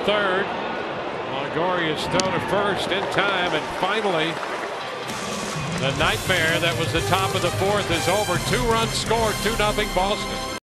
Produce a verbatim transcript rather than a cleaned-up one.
third. Longoria is thrown to first in time, and finally the nightmare that was the top of the fourth is over. Two runs scored, two nothing Boston.